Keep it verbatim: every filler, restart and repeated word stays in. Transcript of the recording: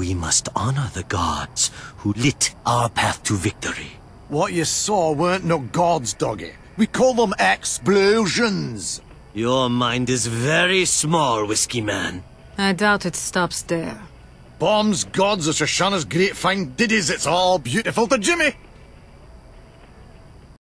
We must honor the gods who lit our path to victory. What you saw weren't no gods, doggy. We call them explosions. Your mind is very small, Whiskey Man. I doubt it stops there. Bombs, gods, or Shoshana's great fine diddies, it's all beautiful to Jimmy.